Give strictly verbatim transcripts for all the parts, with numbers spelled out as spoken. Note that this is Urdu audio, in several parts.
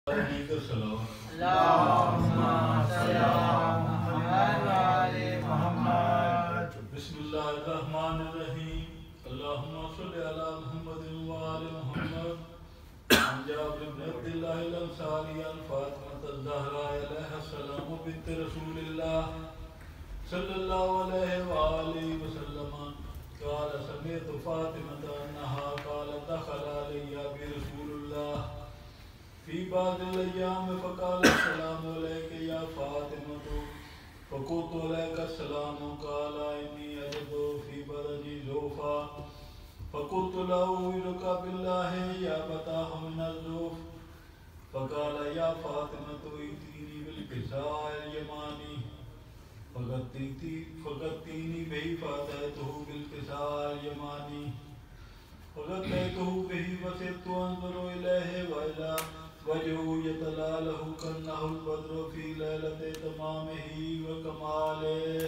اللهم صل على محمد وعلى محمد. بسم الله الرحمن الرحيم. اللهم صل على محمد وعلى محمد. عن جابر بن عبد الله الأنصاري عن فاطمة الزهراء عليها السلام بنت رسول الله صلى الله عليه وآله وسلم قال سمعت فاطمة أنها قالت دخل علي برسول الله في بعض الأيام فقال السلام عليك يا فاطمة فقلت عليك السلام قال إني أجد في بدني زوفا فقلت له أعوذك بالله يا بتاه من الزوف فقال يا فاطمة ائتيني بالكساء اليماني فغطيني به فأتيته بالكساء اليماني فغطيته به وسرت أنظر إليه وإذا وجهه يتلاله كأنه البدر في ليلة تمامه وكماله.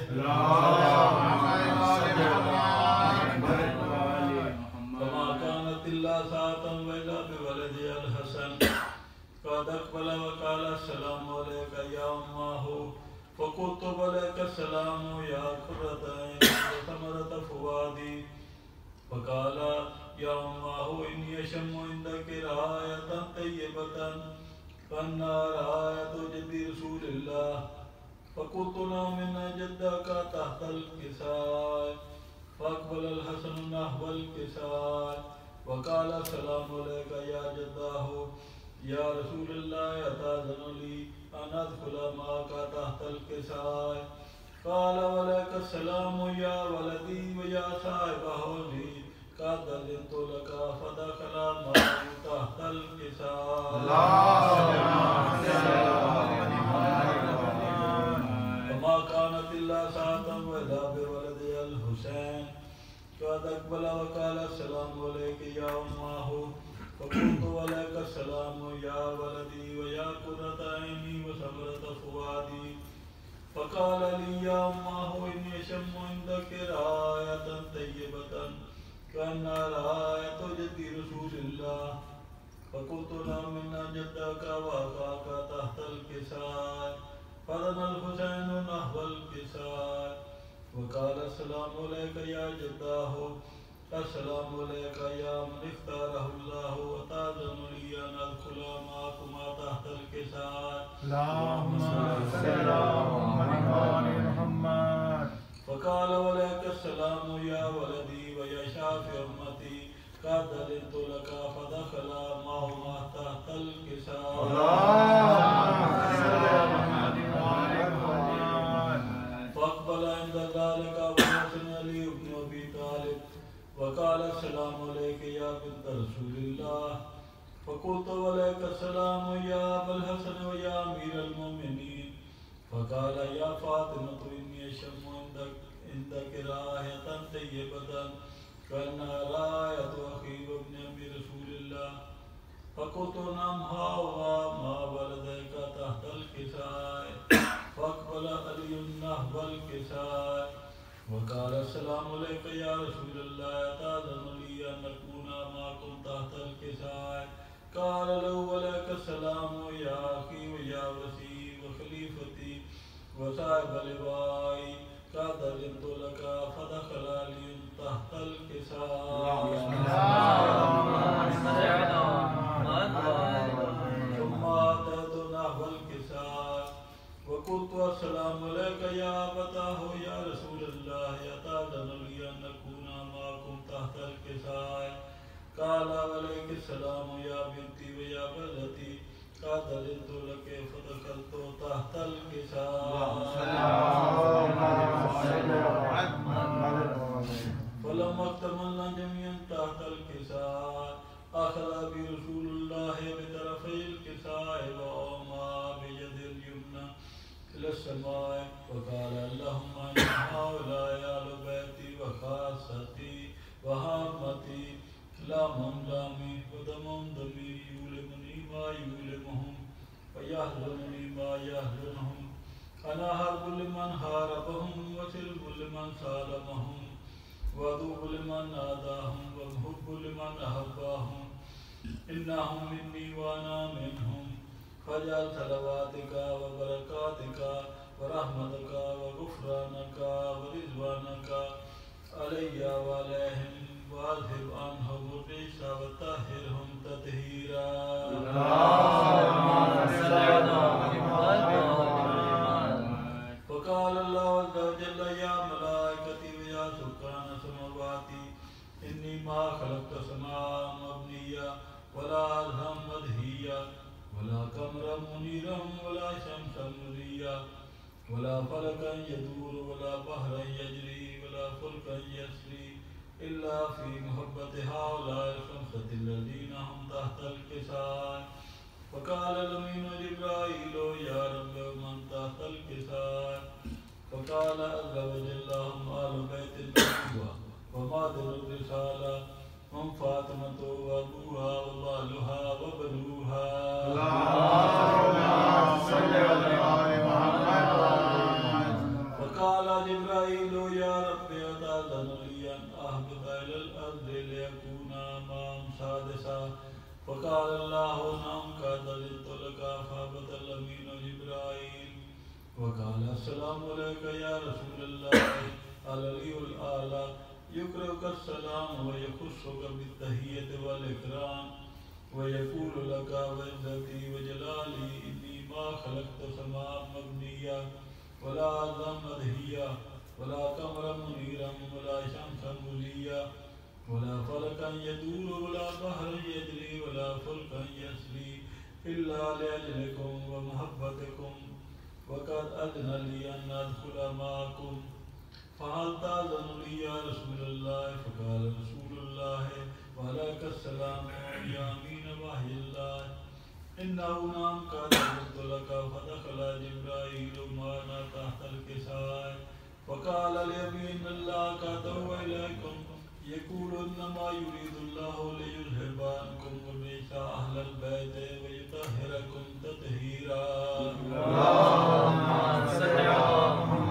فما كانت إلا ساعة وإذا بولدها الحسن قد أقبل وقال السلام عليك يا أماه فقلت عليك السلام يا قرة عيني وثمرة فؤادي فقال يا أماه إني أشم عندك رائحة طيبة كأنها رائحة جد رسول الله فقلت نعم إن جدك تحت الكساء فأقبل الحسن نحو الكساء وقال السلام عليك يا جداه يا رسول الله أتأذن لي أن أدخل معك تحت الكساء قال ولك السلام يا ولدي ويا صاحب حوزي قد أذنت لك فدخل معه تحت الكساء. وما كانت إلا ساعة وإذا بولدها الحسين قد أقبل وقال السلام عليك يا أماه فقلت عليك السلام يا ولدي ويا قرة عيني وثمرة فؤادي فقال لي يا أماه إني أشم عندك رائحة طيبة كأنها رائحة جد رسول الله فقلت نعم إن جدك وأخاك تحت الكساء فدنا الحسين نحو الكساء وقال السلام عليك يا جداه السلام عليك يا من اختاره الله وتأذن لي أن أدخل معكما تحت الكساء. اللهم صل على محمد وعلى محمد. فقال ولك السلام يا ولدي ويا شافع أمتي قد أذنت لك فدخل معهما تحت الكساء. فأقبل عند ذلك أبو الحسن علي بن أبي طالب وقال السلام عليك يا بنت رسول الله فقلت عليك السلام يا أبا الحسن ويا أمير المؤمنين فقال يا فاطمة إني أشم عندك عندك رائحة طيبة كأنها رائحة أخي وابن أبي رسول الله فقلت نعم ها هو ما ولديك تحت الكساء فأقبل علي نحو الكساء وقال السلام عليك يا رسول الله أتأذن لي أن نكون معكم تحت الكساء قال له ولك السلام يا أخي ويا وسي وخليفتي وصاحب لوائي قد أذنت لك فدخل علي تحت الكساء. ثم أتيت نحو الكساء وقلت السلام عليك يا أبتاه يا رسول الله أتأذن لي أن نكون معكم تحت الكساء قال عليك السلام يا بنتي ويا بنتي قد أذنت لك فدخلت تحت الكساء. فلما اكتملنا جميعا تحت الكساء أخذ برسول الله بطرفي الكساء وأومى بيد اليمنى إلى السماء وقال اللهم إن هؤلاء أهل بيتي وخاصتي وهامتي لامهم لامي ودمهم دمي يؤلمني ما يؤلمهم ويحزنني ما يحزنهم أنا حرب لمن حاربهم وسلم لمن سالمهم وعدو لمن ناداهم ومحب لمن أحباهم إنهم مني وأنا منهم فاجعل صلواتك وبركاتك ورحمتك وغفرانك ورضوانك علي وعليهم واذهب عنهم الرجس وطهرهم تطهيرا. فقال الله عز وجل يا ملائكتي ويا سكان سماواتي إني ما خلقت سماء مبنيا ولا أرضا مدهيا ولا قمرا منيرا ولا شمسا مضيا ولا فلكا يدور ولا بحرا يجري ولا فلكا يسري إلا في محبة هؤلاء الخمسة الذين هم تحت الكساء. فقال الأمين جبرائيل يا رب من تحت الكساء. فقال عز وجل هم آل بيت النبوة ومادر الرسالة هم فاطمة وأبوها وبالها وبنوها. اللهم صل على محمد. فقال جبرائيل يا رب أتأذن لي أن أهبط إلى الأرض ليكون معهم سادسا. فقال الله نعم قد أذنت لك. فهبط الأمين جبرائيل وقال السلام عليك يا رسول الله العلي الأعلى يقرأك السلام ويخصك بالتحية والإكرام ويقول لك وعزتي وجلالي إني ما خلقت سماء مبنيا ولا أرضا مدهيا ولا قمرا منيرا ولا شمسا مضيا ولا فلكا يدور ولا بحرا يجري ولا فلكا يسري إلا لأجلكم ومحبتكم وقد أذن لي أن أدخل معكم. فهل تأذن لي يا رسول الله؟ فقال رسول الله وعليك السلام يا أمين وحي الله إنه نعم قد أذنت لك. فدخل جبرائيل معنا تحت الكساء فقال ليمين الله كتب إليكم يقول إنما يريد الله ليذهب عنكم الرجس أهل البيت ويطهركم تطهيرا. اللهم صل على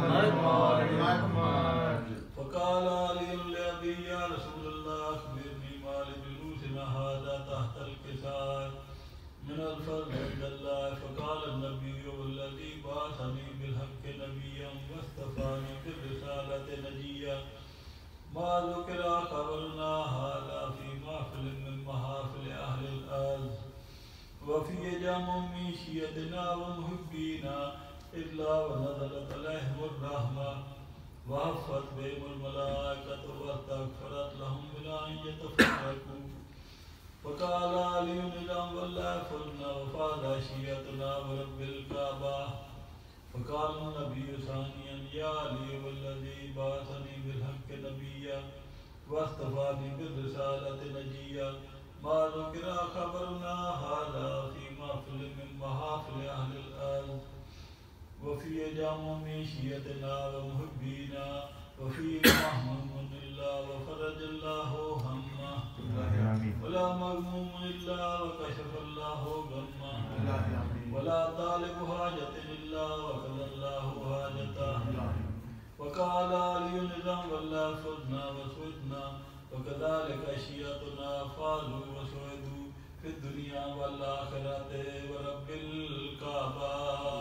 محمد. فقال علي لأبي يا رسول الله أخبرني ما لجلوسنا هذا تحت الكساء من الفضل عند الله. فقال النبي والذي بعثني بالحق نبيا واصطفاني بالرسالة نجيا ما ذكر خبرنا هذا في محفل من محافل أهل الأرض وفي جمع من شيعتنا ومحبينا إلا ونزلت عليهم الرحمة وحفت بهم الملائكة واستغفرت لهم بلا أن يتفرقوا. فقال علي نظام والله فرنا وفاد شيعتنا ورب الكعبة. فقال النبي ثانيا يا علي والذي بعثني بالحق نبيا واصطفاني بالرسالة نجيا ما ذكر خبرنا هذا في محفل من محافل أهل الأرض وفي جمع من شيعتنا ومحبينا وفي محموم إلا وفرج الله همه ولا مغموم إلا وكشف الله غمه ولا طالب حاجة إلا وقضى الله حاجته. وقال علي نظام والله فزنا وسودنا وكذلك شيعتنا فازوا وسعدوا في الدنيا والآخرة ورب الكعبة.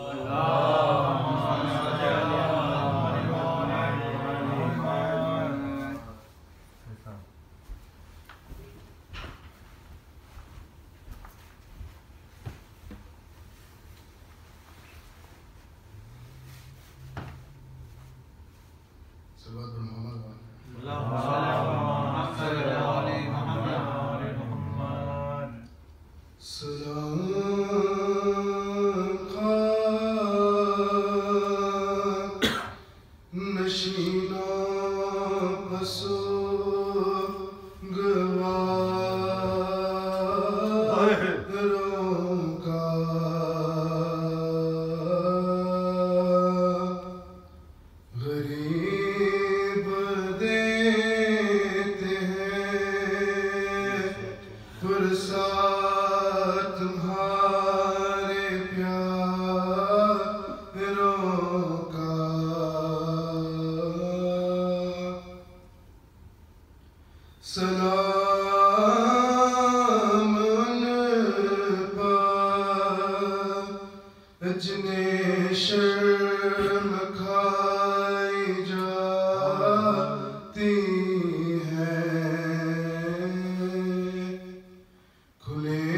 اللهم صل على غریب دے جنہیں شرم کھائی جاتی ہے کھلے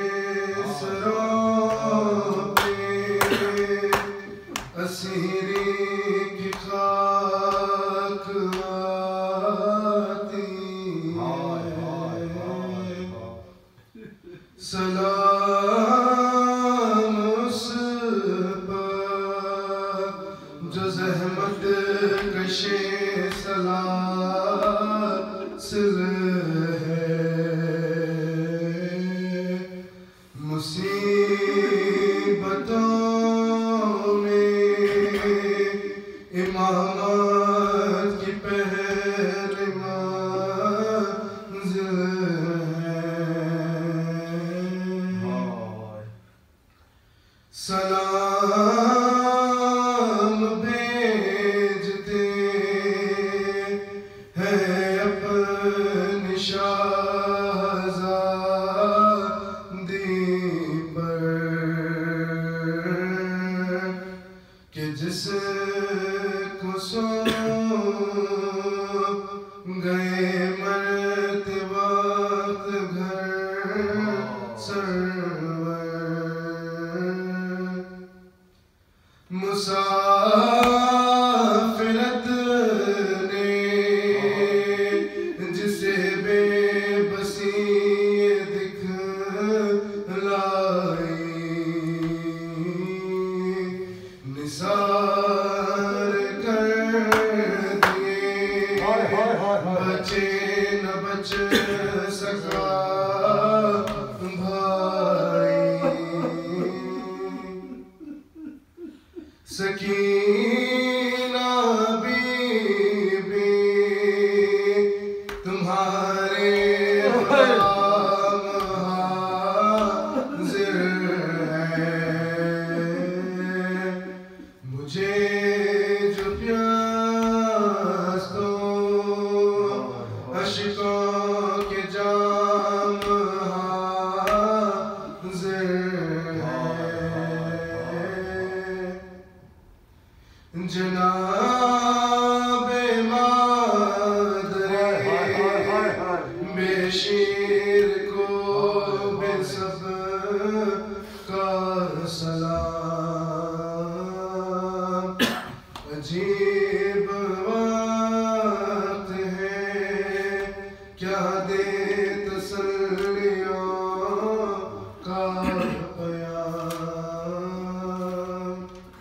سروں پہ اسیری کی خاک آتی ہے سلام اس پر جو زحمت کشے سلاسل ہے مصیبتوں میں امامت کی پہلی منزل سلام بھیجتے ہیں اپنی شہزادی پر کہ جس کو سونپ گئے مرتے وقت گھر سرور مسافرت نے جسے بے بسی دکھلائی نثار کر دیے بچے نہ بچ سکا سکینہ بی بی تمہارے غلام حاضر ہے مجھے جو پیاس دو اشکوں کے جام حاضر جناب مادر بے شیر کو بے سب کا سلام عجیب وقت ہے کیا دے تسلیوں کا پیام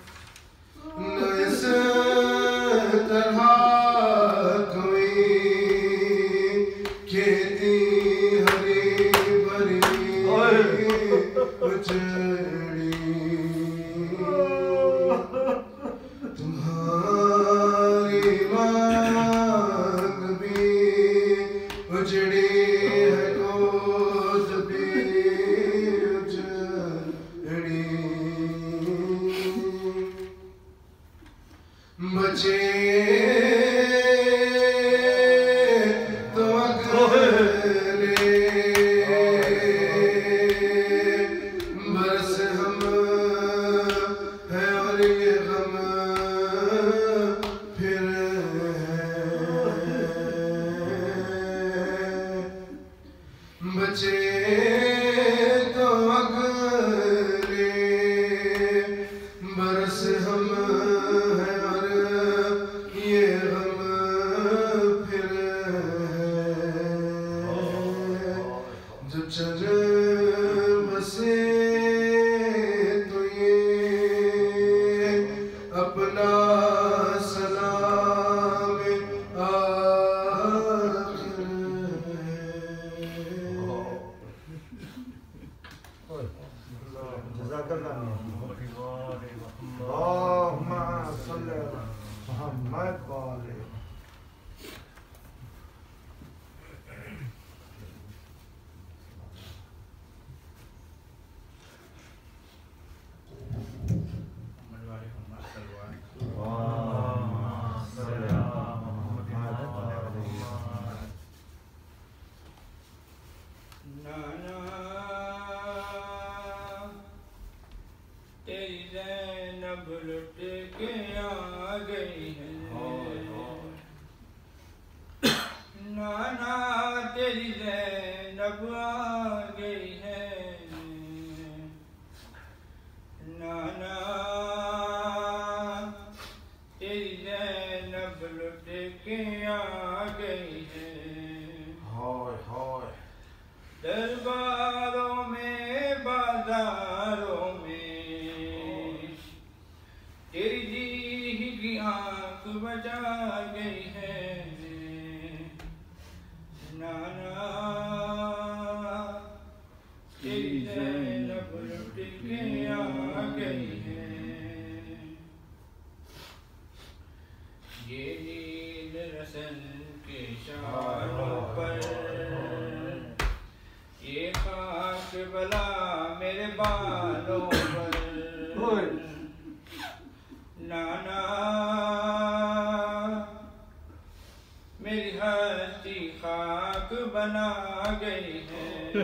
کوئی کھیتی ہری بھری اجڑی تمہاری مانگ بھی اجڑی ہے گود بھی اجڑی بچے تو اگلے برس ہم ہے اور یہ غم پھر ہے بچے تو اگلے برس ہم ہے اور یہ غم پھر ہے جو چل بسے تو یہ اپنا سلام آخر جزاک اللہ اللہم صلی علی محمد وآلہ تیری زینب لٹ کے آ گئی ہے نانا تیری زینب آ گئی ہے نانا تیری زینب لٹ کے آ گئی ہے درباروں میں بازاروں میں تیری جی کی آنکھ بجا گئی ہے نانا تیری زینب لٹ کے آ گئی ہے یہ نیل رسن کے شانوں پر یہ خاک بلا میرے بالوں پر نانا میری ہستی خاک بنا گئی ہے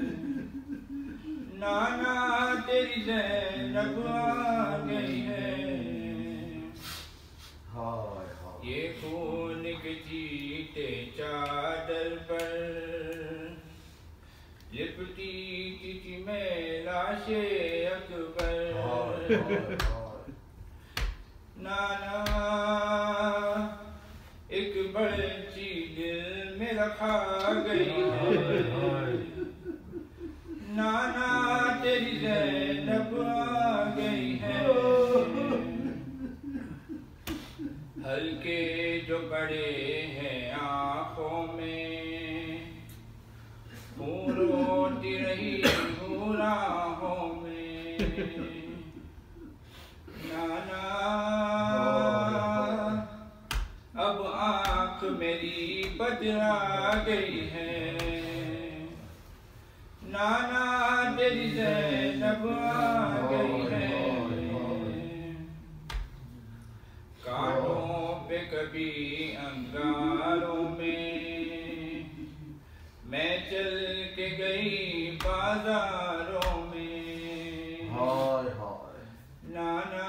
نانا تیری زینب آ گئی ہے یہ خون کے چیٹے چادر پر لپٹی تھی میں لاش اکبر نانا ایک بڑی دل میں رکھا گئی ہے نانا تیری زینب آ گئی ہے ہلکے جو بڑے ہیں آنکھوں میں خون روتی رہی ہوں راہوں میں نانا اب آنکھ میری بدرا گئی ہے نانا تیری زینب آ گئی ہے کانٹوں پہ کبھی انگاروں میں میں چل کے گئی بازاروں میں نانا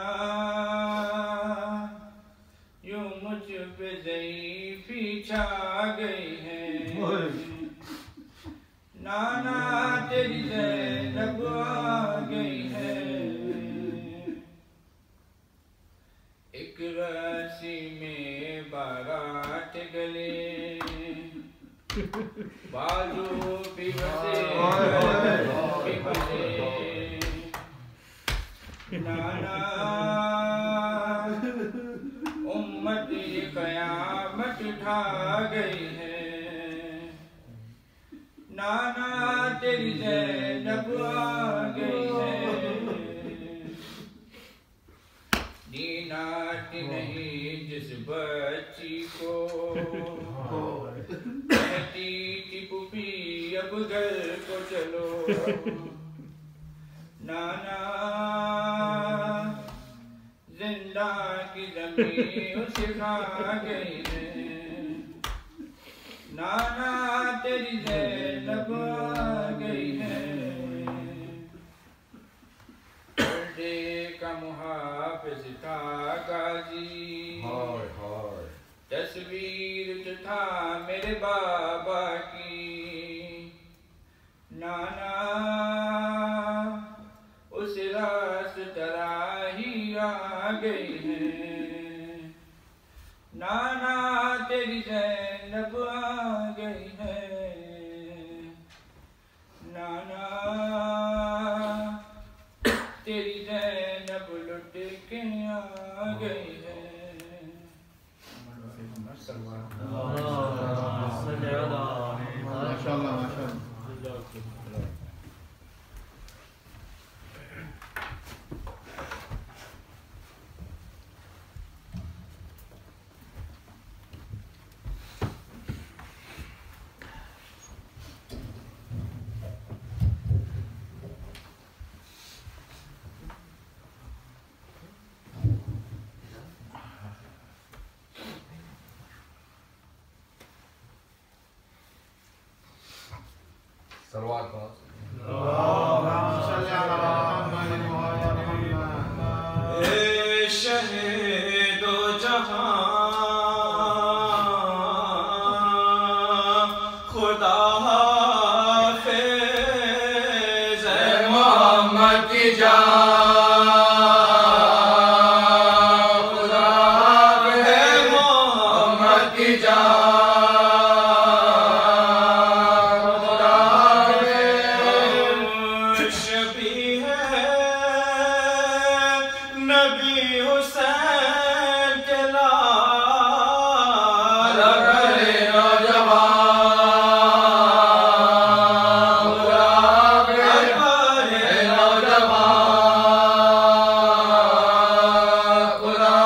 یوں مجھ پہ ضعیفی چھا گئی ہے نانا تیری زینب آ گئی ہے ایک رسی میں بارات گلے بازو بھی بسے بھی بسے نانا امت یہ قیامت اٹھا گئی ہے نانا تیری زینب آ گئی ہے دینات نہیں جس بچی کو کہتی تھی پھوپھی اب گھر کو چلو نانا زندہ کی زمین اسے کھا گئی ہے نانا تیری زینب آ گئی ہے پردے کا محافظ تھا غازی تصویر جو تھا میرے بابا کی نانا اس راست تراہی آ گئی ہے نانا تیری زینب آ گئی ہے نانا تیری زینب لٹ کے آ گئی ہے ماشاءاللہ ماشاءاللہ سلوات اللهم صل على محمد وعلى آل محمد شہید و جہاں خدا حافظ ہے محمد کی جان خدا حافظ ہے محمد کی جان خدا حافظ شبیہ ہے نبی حسین کے لال کرے نوجوان خدا حافظ کرے نوجوان خدا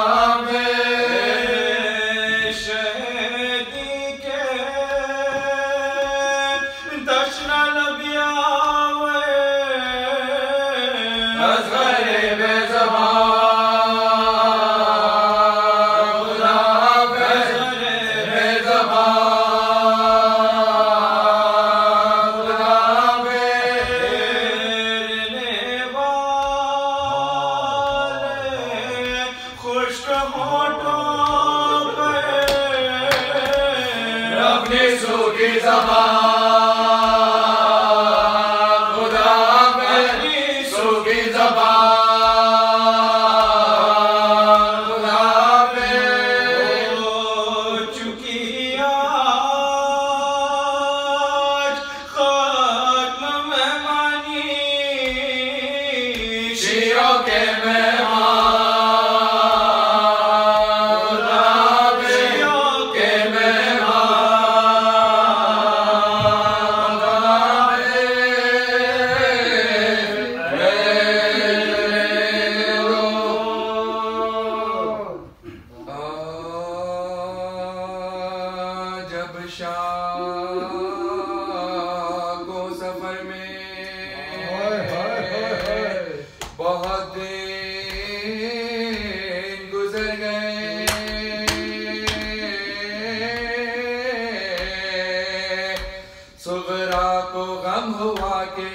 حافظ شہیدی کے دشن لبیا اصغر بے زبان خدا حافظ بے زبان خدا حافظ پھیرنے والے خشک ہونٹوں پہ اپنی سوکھی زبان خدا حافظ سوکھی زبان خدا حافظ ہو چکی آج ختم مہمانی شیروں کے مہمان خدا حافظ شیروں کے مہمان خدا جب شاہ کو سفر میں بہت دن گزر گئے صغرا کو غم ہوا کہ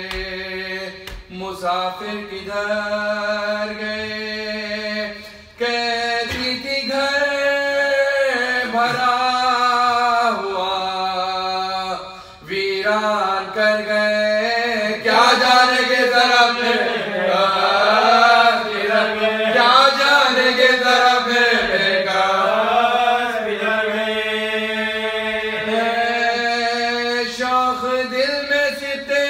مسافر کدھر گئے قیدی تھی گھر بھرا ہوا ویران کر گئے کیا جانے کے طرف کیا جانے کے طرف شوق دل میں ستے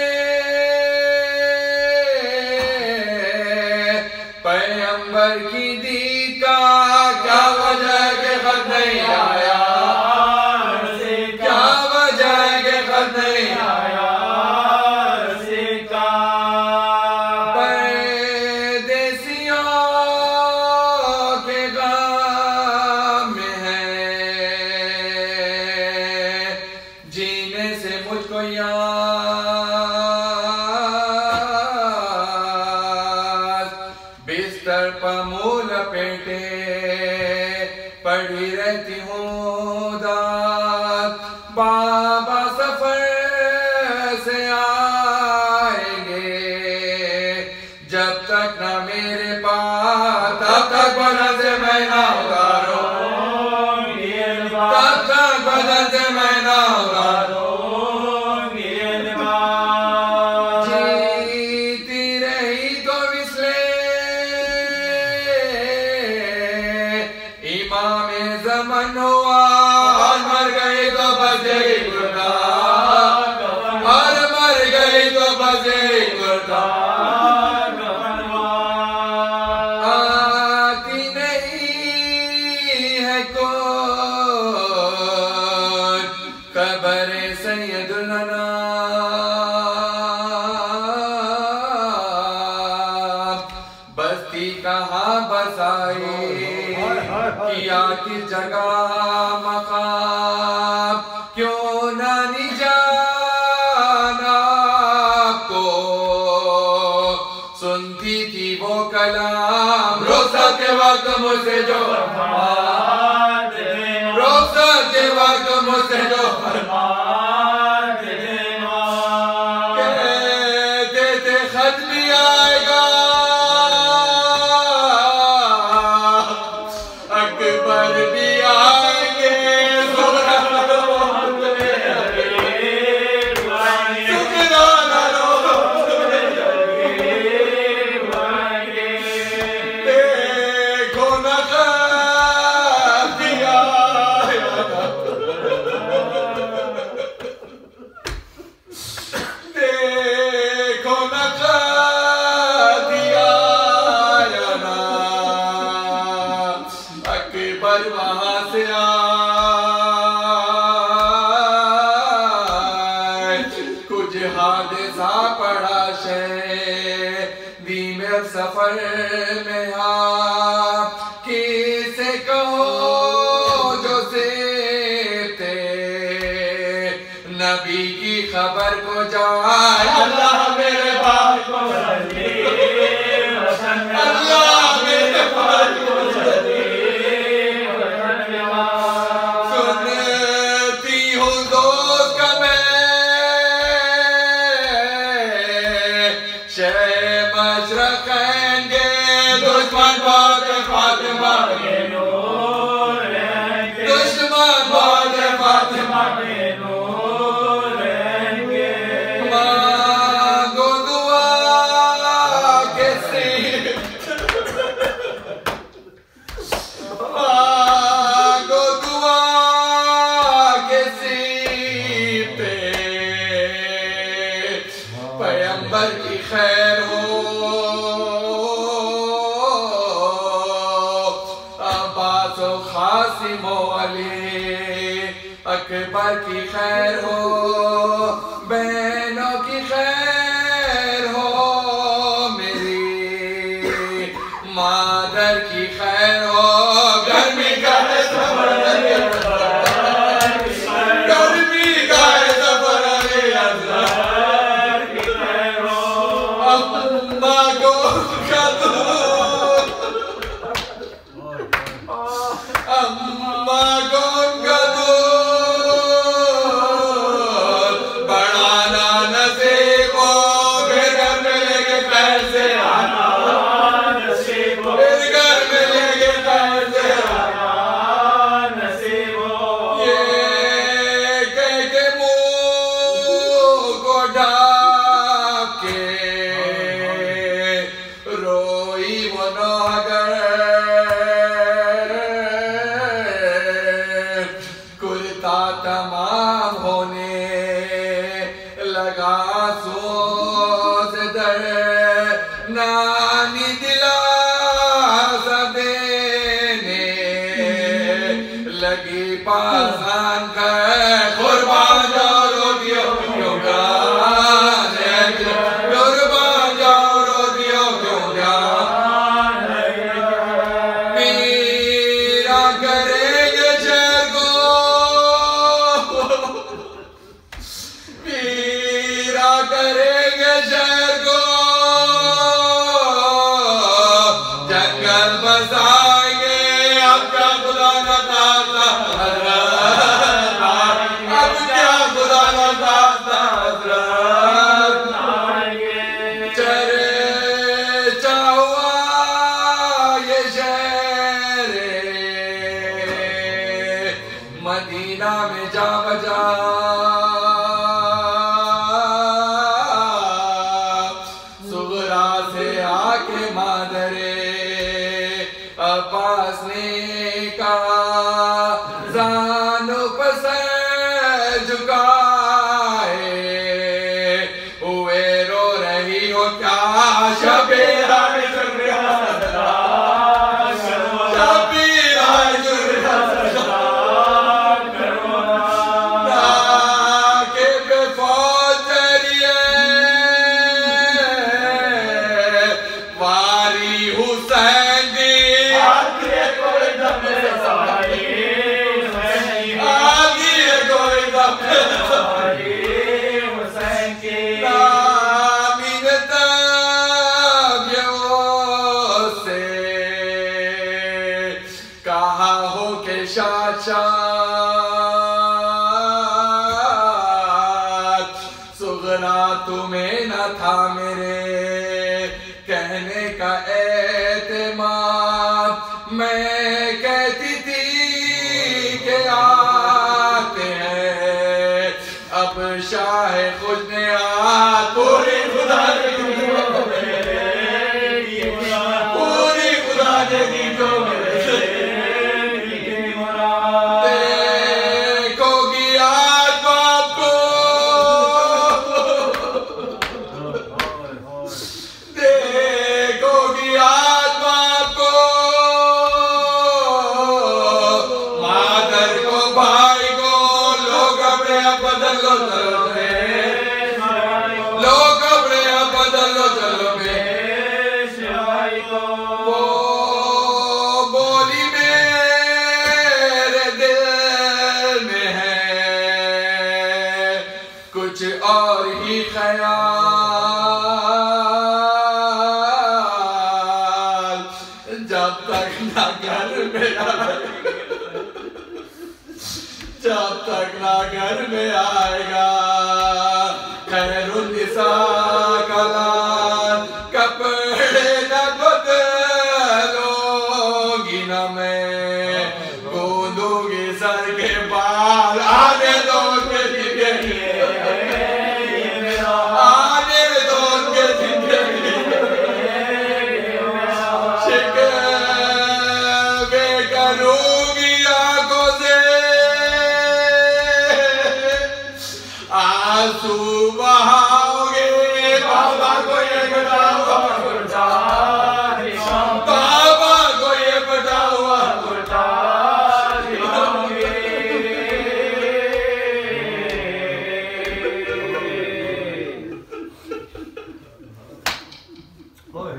پیغمبر کی دید کا کیا وجہ ہے کہ خط نہیں آیا کیا وجہ ہے کہ خط نہیں آیا پردیسیوں کے غم میں ہے جینے سے مجھ کو یاد بستر پر منہ لپیٹے پڑھی رہتی ہوں داد بابا سفر سے آئیں گے جب تک نہ میرے پاس تب تک بدن سے میں نہ اتاروں تب تک بدن سے میں نہ اتاروں جیتی رہی تو وصلے امام زمن ہوا اور مر گئی تو بچے گردا اور مر گئی تو بچے گردا آتی نہیں ہے کوئی قبر سید الانام بستی کہاں بسائی کیا کس جگہ مقام کیوں نہ جانا آپ کو سنتی تھی وہ کلام رخصت کے وقت مجھ سے جو فرماتے رخصت کے وقت مجھ سے جو فرماتے کہتے تھے خط بھی آئے گا وہاں سے آئے کچھ حادثہ پڑا شہیدی میں سفر میں آپ کسے کہو جو سیتے نبی کی خبر کو جائے اللہ میرے باپ کو جلدی اللہ میرے باپ کو جلدی سنتی ہوں دوست کا میں شہ مشرق ہیں گے دشمن باد فاطمہ کے نور ہیں گے دشمن باد فاطمہ کے نور ہیں گے مانگو دعا کے سیر مانگو دعا کے سیر پہ پیغمبر کی خیر ہو عباس و قاسم و علی اکبر کی خیر ہو بہنوں کی خیر ہو میری مادر کی خیر ہو گرمی کا سفر گرمی کا سفر اماں کو کدور اماں کو کدور بڑھانا نصیب ہو پھر گھر میں لے کے پیر سے آنا نصیب ہو پھر گھر میں لے کے پیر سے آنا نصیب ہو یہ کہہ کے منہ کو ڈھانپ کے روئی وہ نوگر کرتا تمام ہونے لگا سوز در نانی دلاسا دینے لگی پاسان کر قربان جاؤ روٹیوں کیوں گان قربان جاؤ روٹیوں کیوں گان میرا کریں گے شہر کو میرا کریں گے شہر کو جنگل بسائیں گے اب کیا خدا نہ خاصا حضرت اب کیا خدا نہ خاصا حضرت چرے چاہوا یہ شہر مدینہ میں جا بجا صغرا سے آ کے مادر عباس نے کہا زانو پسر جھکائے ہوئے رو رہی ہو کیا شبیرہ شبیرہ ناکے پہ فوج تیریے واری حسین دی آگے کوئی دم آگے کوئی دم حسین کی نامین تابیوں سے کہا ہو کہ شاشات صغرا تمہیں نہ تھا میرے کہنے کا اعتماد میں کہتی تھی کہ آتے ہیں اب شاہ خود نے آت پوری خدا نے پوری خدا نے دی جو دیکھو گی آج باپ کو को वो बोली मेरे दिल में है कुछ और ही ख्याल, जब तक ना घर में आए जब तक ना घर में आएगा खैरुन्निसा कलाल, कपड़े न बदलोगी न मैं, गूंदूंगी सर के बाल, आने दो के जिंदगी, आने दो के जिंदगी, शिकवे करूंगी आंखों से, आंसू बहाओगे, बाबा को ये बताओ बाबा को ये बताओ ओए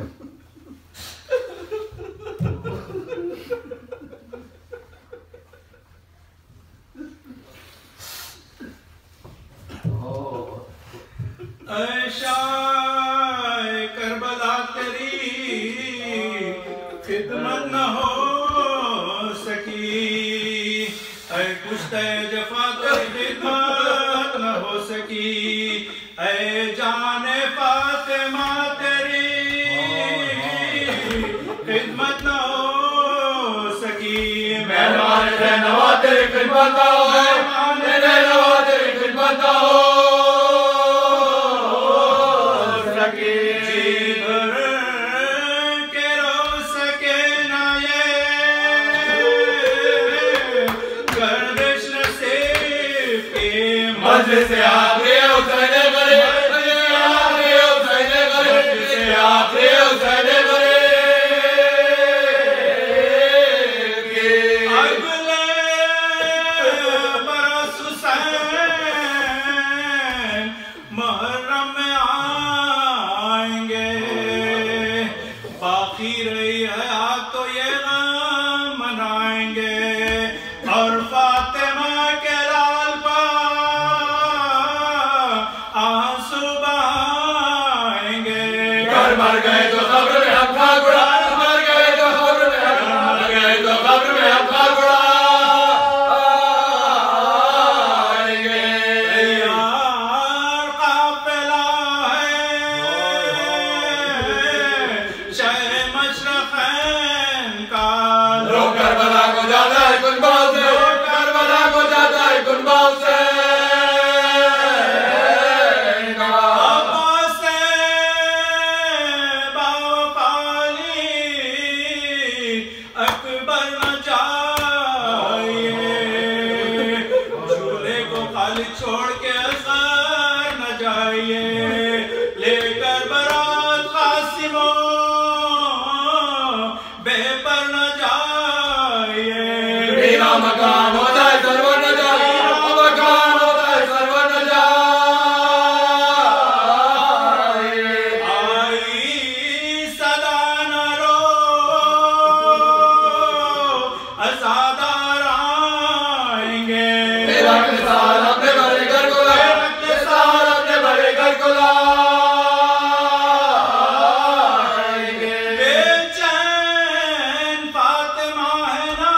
ऐशाए करबला तेरी खिदमत न हो सकी, ऐ कुश्ते जफा तेरी खिदमत न हो सकी, ऐ जाने फातिमा तेरी खिदमत न हो सकी, मेहमान रहनुमा तेरी खिदमत हो, मेहमान रहनुमा तेरी खिदमत हो से आखिरी हुसैन करे, आखिरी हुसैन करे, आखिरी हुसैन करे, अगले बरस हुसैन मुहर्रम में आएंगे, बाकी रही हयात तो ये गम मनाएंगे, और फातिमा के लाल पर आंसू बहाएंगे। घर मर गए तो खबर में हम खा गुड़ा, मर गए तो खबर में हम मर गए तो खबर में हम खा गुड़ा आएंगे। यार काफिला है शह मशरक़ैन का, लोग करबला को जाता है कुनबा से, करबला को जाता है कुनबा से, अकबर न जाइए, झूले को खाली छोड़ के असर न जाइए, लेकर बारात कासिमो बेपर न जाइए, मेरा मकान होता है सर्वर न जाए, मकान होता है सर्वर न जाए, आई सदा न रो अज़ादार आएंगे, मेरा किसान अपने बड़े घर को लाए, किसान अपने बड़े घर को लाएंगे, बेचैन फातिमा है ना,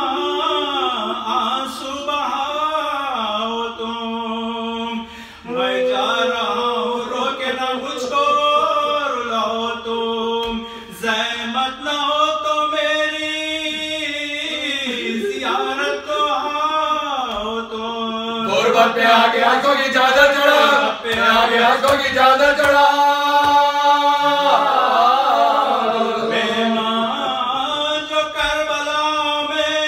आंसू बहाओ तुम, मैं जा रहा हूँ रोके ना मुझको रुलाओ तुम, ज़हमत ना हो तो मेरी ज़ियारत को आओ तुम, गुर्बत पे आके आंखों की चादर चढ़ा, पे आके आंखों की चादर चढ़ा, मेहमान जो करबला में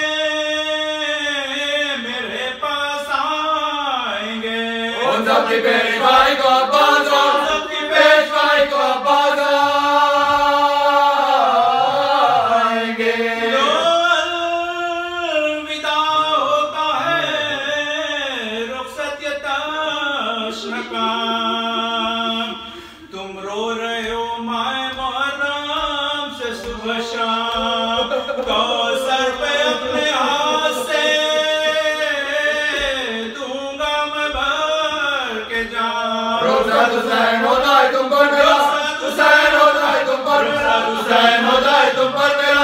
मेरे पास आएंगे, उन सबकी पेशवाई को अब्बास, उन सबकी पेशवाई को अब्बास आएंगे, जो अलविदा होता है रुखसत ये तश्न का, तुम रो रहे हो माए मुहर्रम से صبح شام کوثر پہ اپنے ہاتھ سے دوں گا میں بھر کے جان روزہ حسین ہوتا ہے تم پر میرا حسین ہوتا ہے تم پر میرا حسین ہوتا ہے تم پر میرا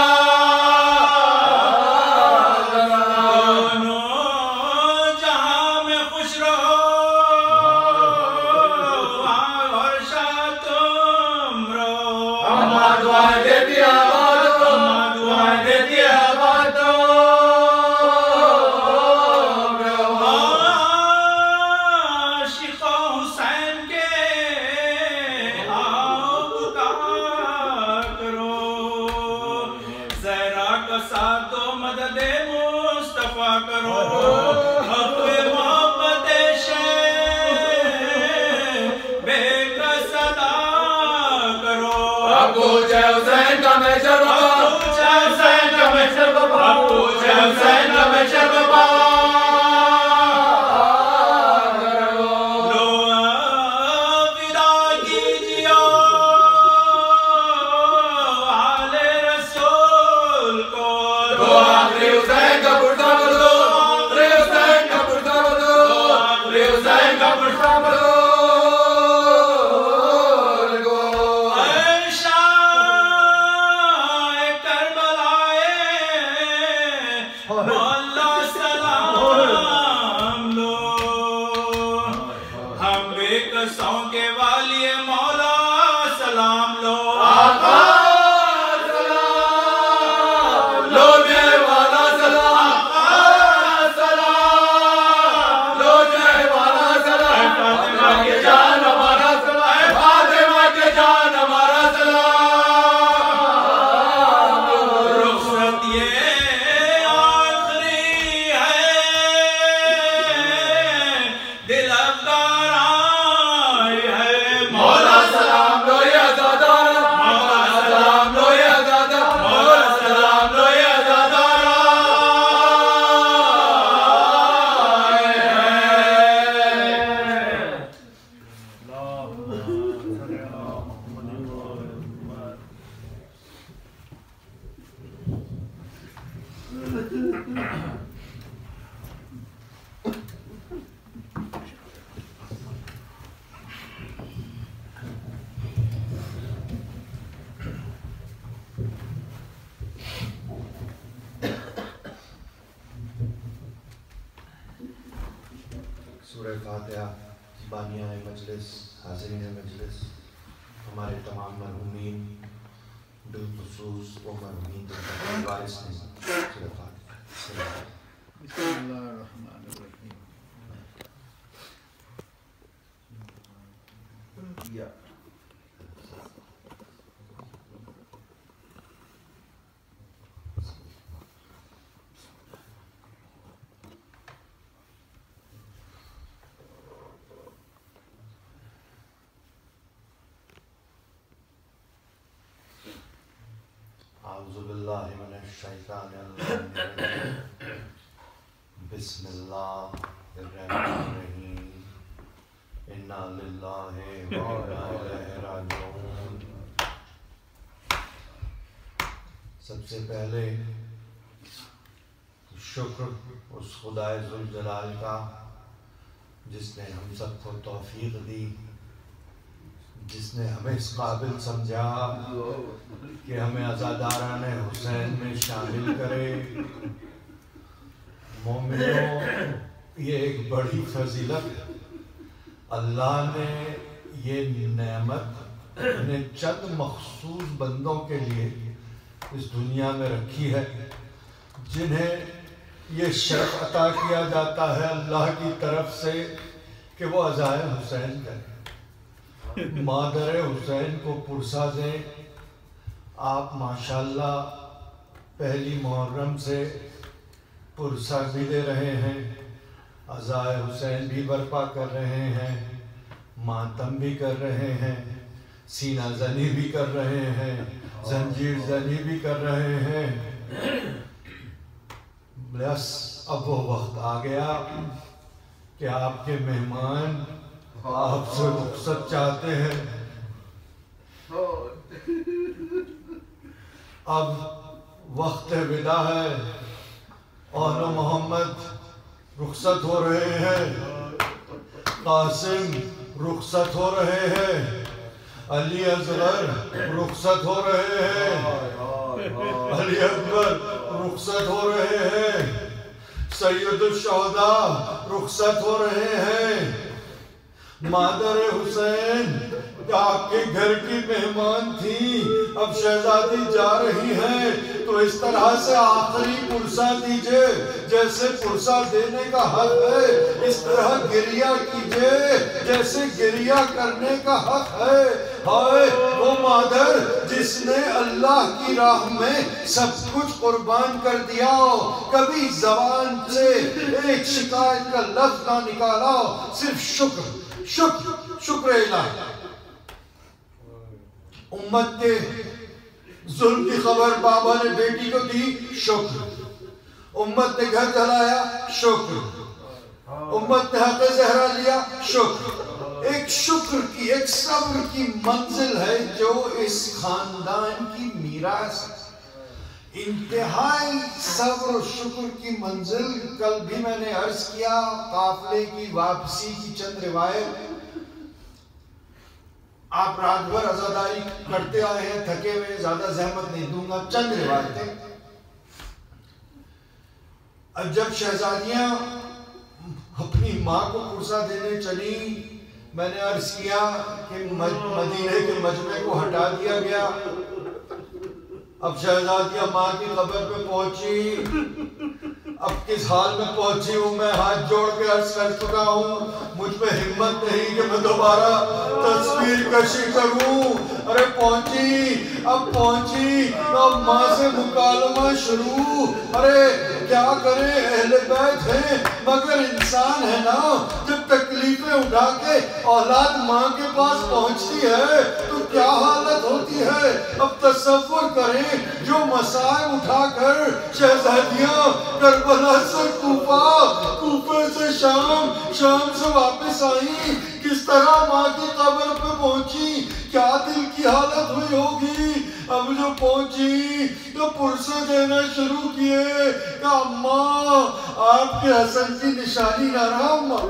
سورہ فاتحہ بانیہ مجلس حاضرین مجلس ہمارے تمام مرحومین بالخصوص وہ مرحومین جو وارث ہیں سورہ فاتحہ بسم اللہ الرحمن الرحیم اعوذ باللہ من الشیطان الرجیم بسم اللہ الرحمن الرحیم انا للہ و انا الیہ راجعون۔ سب سے پہلے شکر اس خدائے ذوالجلال کا جس نے ہم سب کو توفیق دی، جس نے ہمیں اس قابل سمجھا کہ ہمیں عزاداران حسین میں شامل کرے۔ مومنوں، یہ ایک بڑی فضیلت اللہ نے یہ نعمت نے چند مخصوص بندوں کے لیے اس دنیا میں رکھی ہے، جنہیں یہ شرف عطا کیا جاتا ہے اللہ کی طرف سے کہ وہ عزائے حسین کریں۔ مادر حسین کو پرسازیں، آپ ماشاءاللہ پہلی محرم سے پرسازی دے رہے ہیں، عزائے حسین بھی برپا کر رہے ہیں، ماتم بھی کر رہے ہیں، سینہ زنی بھی کر رہے ہیں، زنجیر زنی بھی کر رہے ہیں۔ بس اب وہ وقت آ گیا کہ آپ کے مہمان آپ سے رخصت چاہتے ہیں۔ اب وقت ودا ہے، آل محمد رخصت ہو رہے ہیں، قاسم رخصت ہو رہے ہیں، علی اصغر رخصت ہو رہے ہیں، علی اکبر رخصت ہو رہے ہیں، سید الشہداء رخصت ہو رہے ہیں، مادر حسین آپ کے گھر کی مہمان تھی، اب شہزادی جا رہی ہے، تو اس طرح سے آخری پرسہ دیجئے، جیسے پرسہ دینے کا حق ہے اس طرح گریہ کیجئے جیسے گریہ کرنے کا حق ہے۔ ہائے وہ مادر جس نے اللہ کی راہ میں سب کچھ قربان کر دیا، کبھی زبان سے ایک شکایت کا لفظ نہ نکالا، صرف شکر شکر شکر الہی۔ امت کے ظلم کی خبر بابا نے بیٹی کو دی، شکر۔ امت نے گھر جلایا، شکر۔ امت نے حق زہرا لیا، شکر۔ ایک شکر کی، ایک صبر کی منزل ہے جو اس خاندان کی میراث ہے، انتہائی صبر و شکر کی منزل۔ کل بھی میں نے عرض کیا قافلے کی واپسی کی چند روایت، آپ رات بھر عزاداری کرتے آئے ہیں، تھکے ہوئے، زیادہ زحمت نہیں دوں گا، چند روایتیں۔ جب شہزادیاں اپنی ماں کو پرسہ دینے چلی، میں نے عرض کیا کہ مدینے کے مجمع کو ہٹا دیا گیا، اب شہزادیاں ماں کی قبر پہ پہنچی، اب کس حال میں پہنچی ہوں میں ہاتھ جوڑ کے عرض کر چکا ہوں، مجھ میں ہمت نہیں کہ میں دوبارہ تصویر کشی کروں۔ ارے پہنچی، اب پہنچی، اب ماں سے مکالمہ شروع۔ ارے کیا کریں، اہل بیت ہیں مگر انسان ہے نا، جب تکلیفیں اٹھا کے اولاد ماں کے پاس پہنچتی ہے تو کیا حالت ہوتی ہے۔ اب تصور کریں جو مسائل اٹھا کر شہزادیاں کربلا سے کوفہ، کوفے سے شام، شام سے واپس آئیں، کس طرح ماں کی قبر پہ پہنچی، کیا دل کی حالت ہوئی ہوگی۔ اب جو پہنچی تو پرسے دینا شروع کیے کہ اماں آپ کے حسن کی نشانی نہ رہا، اماں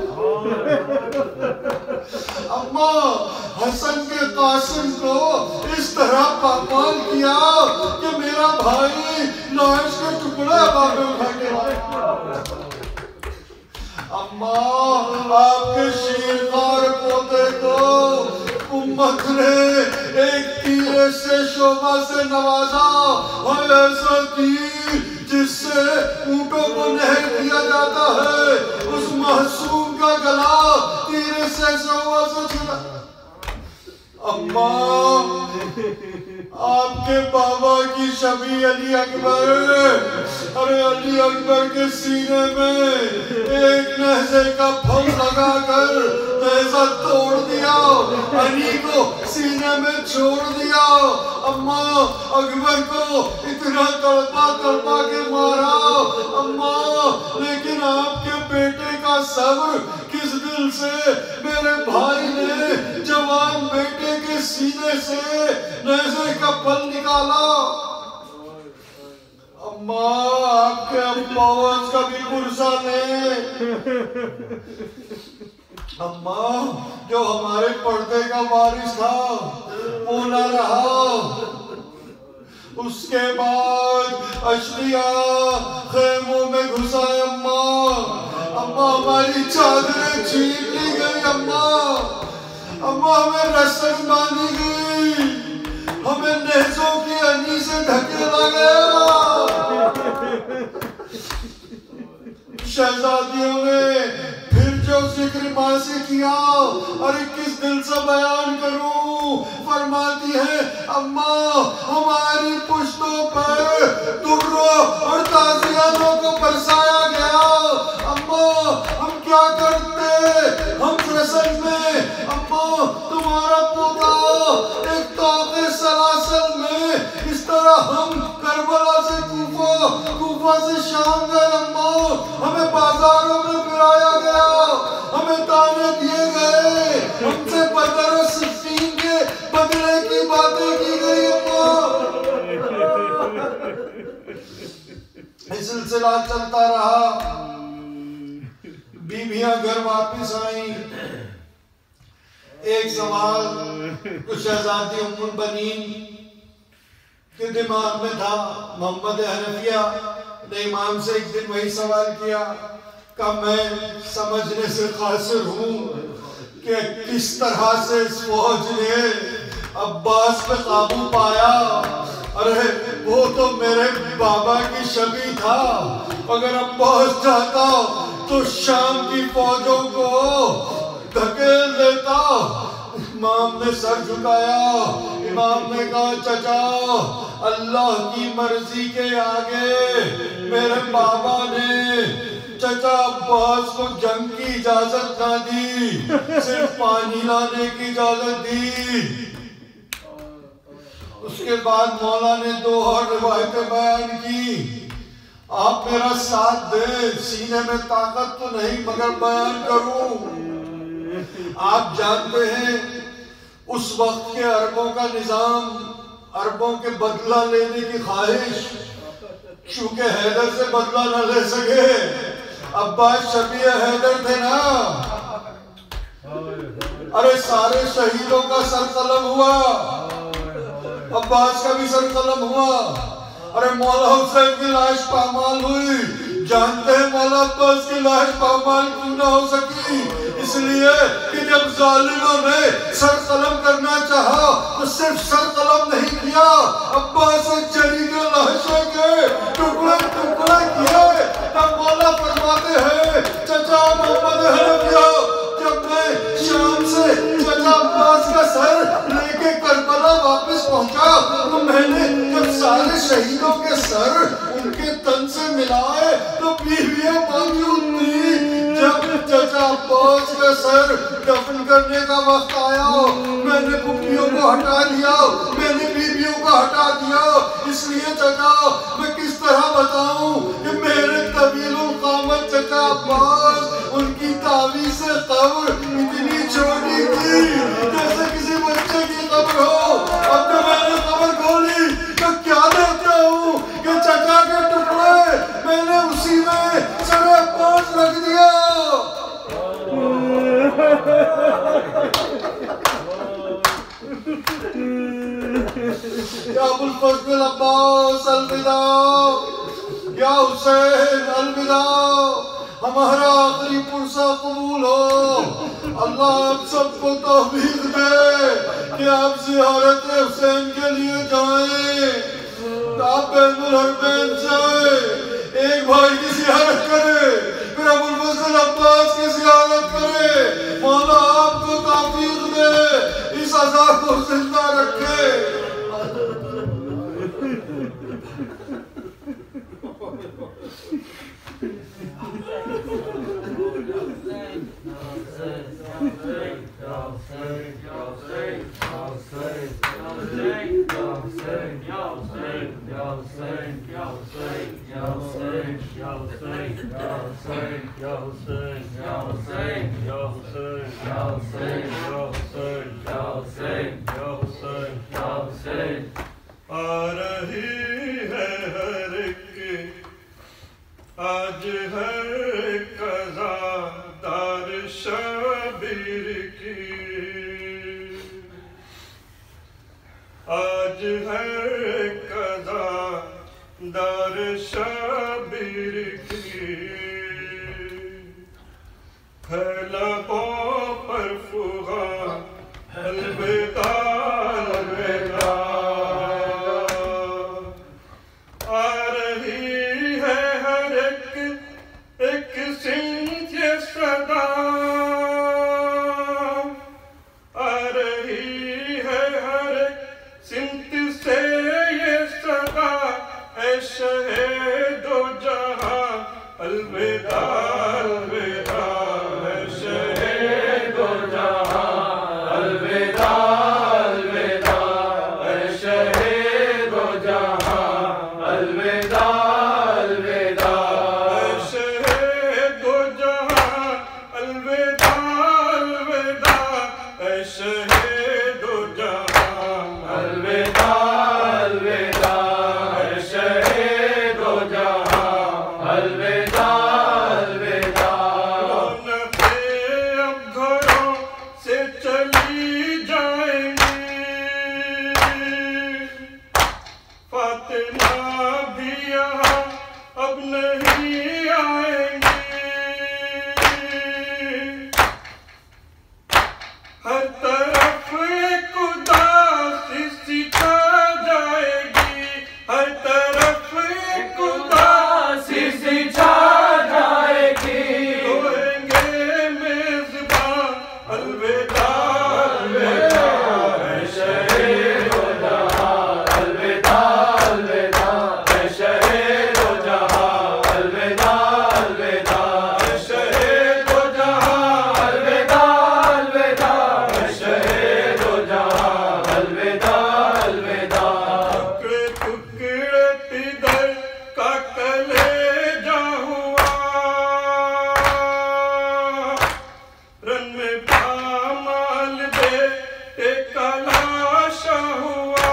اماں حسن کے قاسم کو اس طرح پامال کیا کہ میرا بھائی لاش کے ٹکڑے باغ میں اٹھا کے آئے۔ اماں آپ کے شیرخوار پوتے کو امت نے ایک تیرے سے شعبہ سے نوازا، اور ایسا تیر جس سے اونٹوں کو نہر کیا جاتا ہے، اس معصوم کا گلا تیرے سے شعبہ سے چھلا۔ اماں آپ کے بابا کی شبیہ علی اکبر، ارے علی اکبر کے سینے میں ایک نیزے کا پھل لگا کر نیزہ توڑ دیا، علی کو سینے میں چھوڑ دیا۔ اماں اکبر کو اتنا تڑپا تڑپا کے مارا، اماں لیکن آپ کے بیٹے کا صبر کس دل سے میرے بھائی نے جوان بیٹے کے سینے سے نیزے کا پھل نکالا۔ اماں آپ کے اباوز کا بھی پرسہ نہیں، اماں جو ہمارے پردے کا وارث تھا وہ نہ رہا۔ اس کے بعد اشقیاء خیموں میں گھسائے، اماں اماں ہماری چادریں چھین لی گئی، اماں اماں ہمیں رسن باندھی گئی، ہمیں نیزوں کی انی سے دھکیلا گیا۔ شہزادیوں نے پھر جو ذکر ماں سے کیا، ارے کس دل سے بیان کروں، فرماتی ہے اماں ہماری پشتوں پر دروں اور تعزیتوں کو برسایا گیا، اماں ہم کیا کرتے، ہم رسل میں اماں تمہارا پوتا ایک طاق سلاسل میں، اس طرح ہم کربلا سے کوفہ، کوفہ سے شام گئے، اماں ہمیں بازاروں میں پھرایا گیا، ہمیں تانے دیے گئے، ہم سے بدر و صفین کے بدلے کی باتیں کی گئی، اماں یہ سلسلہ چلتا رہا، بیویاں گھر واپس آئیں۔ ایک سوال تو شہزادی ام البنین کے دماغ میں تھا۔ محمد حنفیہ نے امام سے ایک دن وہی سوال کیا کہ میں سمجھنے سے قاصر ہوں کہ کس طرح سے اس فوج نے عباس پہ قابو پایا۔ ارے وہ تو میرے بابا کی شبیہ تھا، اگر عباس چاہتا تو شام کی فوجوں کو دھکیل دیتا۔ امام نے سر جھکایا، امام نے کہا چچا اللہ کی مرضی کے آگے میرے بابا نے چچا عباس کو جنگ کی اجازت نہ دی، صرف پانی لانے کی اجازت دی۔ اس کے بعد مولا نے دو اور روایتیں بیان کی۔ آپ میرا ساتھ دیں، سینے میں طاقت تو نہیں مگر بیان کروں۔ آپ جانتے ہیں اس وقت کے عربوں کا نظام، عربوں کے بدلہ لینے کی خواہش، چونکہ حیدر سے بدلہ نہ لے سکے، عباس شبیہ حیدر تھے نا۔ ارے سارے شہیدوں کا سر قلم ہوا، عباس کا بھی سر قلم ہوا۔ ارے مولا حسین کی لاش پامال ہوئی، جانتے ہیں مولا عباس کی لاش پامال کیوں نہ ہو سکی؟ اس لیے کہ جب ظالموں نے سر قلم کرنا چاہا تو صرف سر قلم نہیں کیا، عباس اور چری کے لاشوں کے ٹکڑے ٹکڑے کیے۔ تب مولا فرماتے ہیں چچا محمد حنفیہ جب میں شام سے چچا عباس کا سر لے کے کربلا واپس پہنچا تو میں نے جب سارے شہیدوں کے سر ان کے تن سے ملائے تو بیویاں موجود تھی۔ جب چچا عباس کا سر دفن کرنے کا وقت آیا میں نے پھپھیوں کو ہٹا دیا، میں نے بیویوں کو ہٹا دیا۔ اس لیے چچا میں کس طرح بتاؤں کہ میرے طویل القامت چچا عباس ان کی تعویذ سے قبر اتنی چھوٹی تھی جیسے کسی بچے کی قبر ہو۔ اب جب میں نے قبر کھولی تو کیا دیکھتا ہوں کہ چچا کے ٹکڑے میں نے اسی میں سر عباس رکھ دیا۔ یا ابو الفضل عباس الوداع، یا حسین الوداع، ہمارا آخری پرسہ قبول ہو۔ اللہ آپ سب کو توفیق دے کہ آپ زیارت حسین کے لیے جائیں، آپ بین الحرمین سے ایک بھائی کی زیارت کرے، پھر ابو الفضل عباس کی زیارت کرے۔ مولا آپ کو توفیق دے، اس عذاب کو زندہ رکھے۔ آ رہی ہے ہر ایک آج ہے قضا دار شبیر کی، آج ہے قضا دار شبیر کی، ہے لبوں پر فغاں الوداع الوداع، آ رہی ہے ہر ایک ایک سمت یہ صدا، آ رہی ہے ہر ایک سمت سے یہ صدا، اے شہید و جہاں الوداع الوداع، اے شہید و جہاں الوداع الوداع، اے شہید و جہاں الوداع الوداع، اے شہید و جہاں الوداع الوداع، اے شہید و جہاں الوداع الوداع، اے شہید و यहाँ अब नहीं आएंगी। हर तरफ एक उदासी सी छा जाएगी, हर तरफ एक उदासी सी छा जाएगी। रोएंगे मेज़बान अलविदा अलविदा है शहे दो जहां, अलविदा अलविदा है शहे दो जहां, अलविदा अलविदा है शहे दो जहां, अलविदा अलविदा है शहे दो जहां, अलविदा अलविदा। टुकड़े टुकड़े तिधर का कलेजा हुआ, रन में पामाल दे एक लाशा हुआ।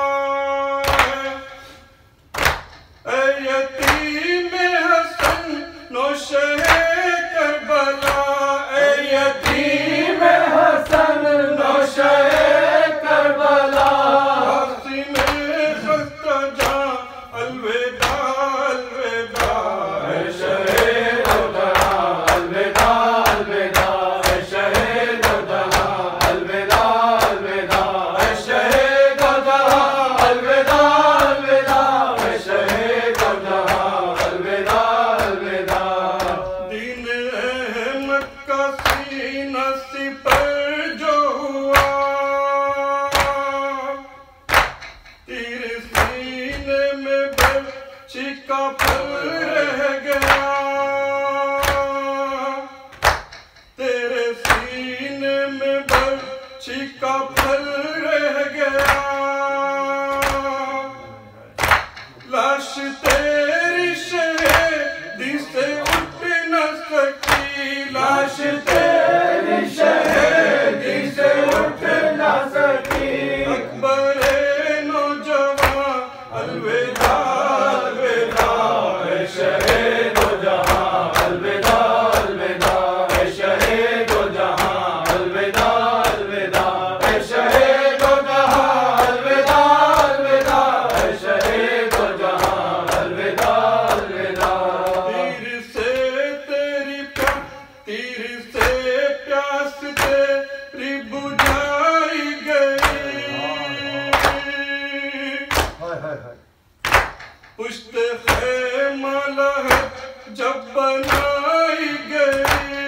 ऐ यतीम हसन नौशे करबला, ऐ यतीम हसन नौशे करबला। हसीने खस्ता जां अलविदा अलविदा है शहे दो जहां, अलविदा अलविदा है शहे दो जहां, अलविदा अलविदा है शहे दो जहां, अलविदा अलविदा है शहे दो जहां, अलविदा अलविदा। दीन अहमद का सीना सिपर जो हुआ, तेरे सीने में बर्छी का फल रह गया, तेरे सीने में बर्छी का फल रह गया। लाश तेरी शहीदी से उठ न सकी, लाश तेरी शहीदी से उठ न सकी। अकबर नौजवान अलविदा अलविदा है शहे दो जहां, अलविदा अलविदा है शहे दो जहां, अलविदा अलविदा है शहे दो जहां, अलविदा अलविदा है शहे दो जहां, अलविदा अलविदा। तीर से तेरी प्यास, तीर से प्यास तेरी बुझाई गई, पुश्त ख़ैमा लहद जब बनाई गई।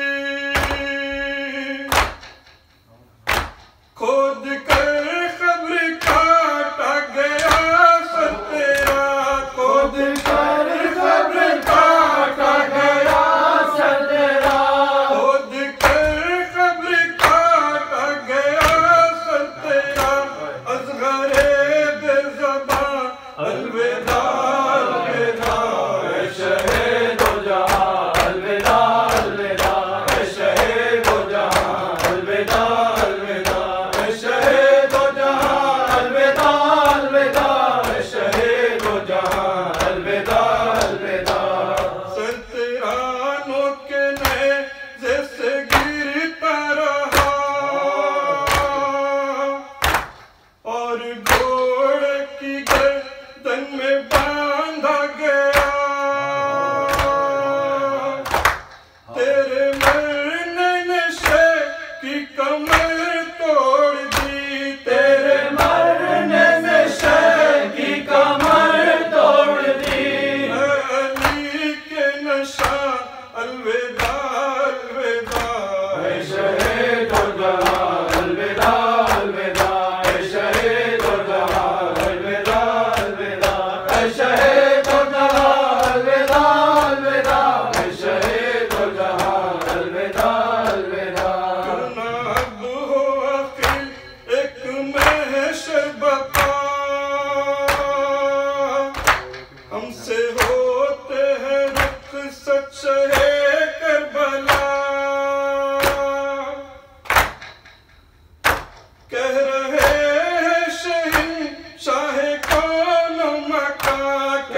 खोद कर खबर काटा गया सर तेरा, खोद कर खबर काटा गया सर तेरा, खोद कर खबर काटा गया सर तेरा। असग़रे बेज़बान अलविदा अलविदा है शहे दो जहां, अलविदा अलविदा है शहे दो जहां, अलविदा अलविदा है शहे दो जहां, अलविदा अलविदा है शहे दो जहां, अलविदा अलविदा। सतरानों के नेज़े से गिरता रहा और घोड़े की गर्दन में बांधा गया। तेरे मरने नशे की कमर तोड़ दी, तेरे मरने नशे की कमर तोड़ दी। अली के नशा अलविदा अलविदा है शहे दो जहां, अलविदा अलविदा है शहे दो जहां, अलविदा अलविदा है शहे दो जहां, अलविदा अलविदा है शहे दो जहां, अलविदा अलविदा। अब हो अखिल एक महशर बका, हमसे होते हैं रुख सच शहे करबला। कह रहे हैं शहीद शाह कौन मका,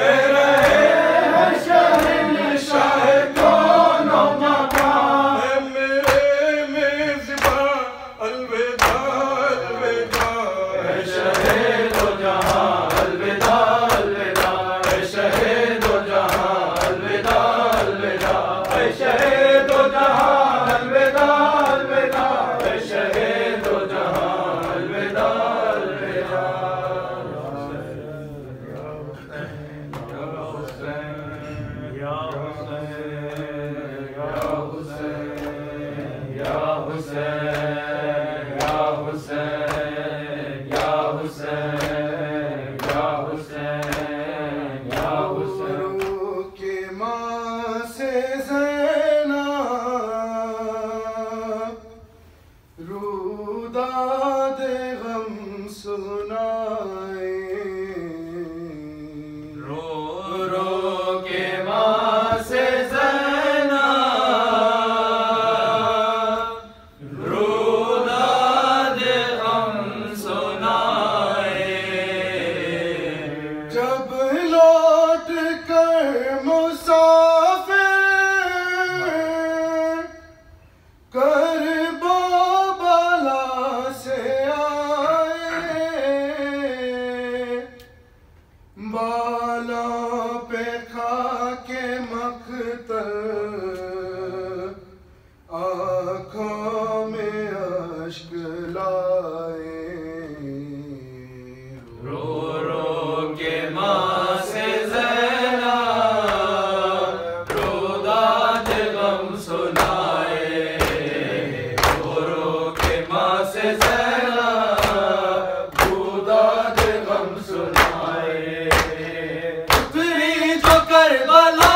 بالوں پہ خاک مقتل آنکھوں میں اشک لائے رو رو کے ماں سے زینب رو داد غم سنائے رو رو کے ماں سے زینب رو داد غم سنائے اتری جو کربلا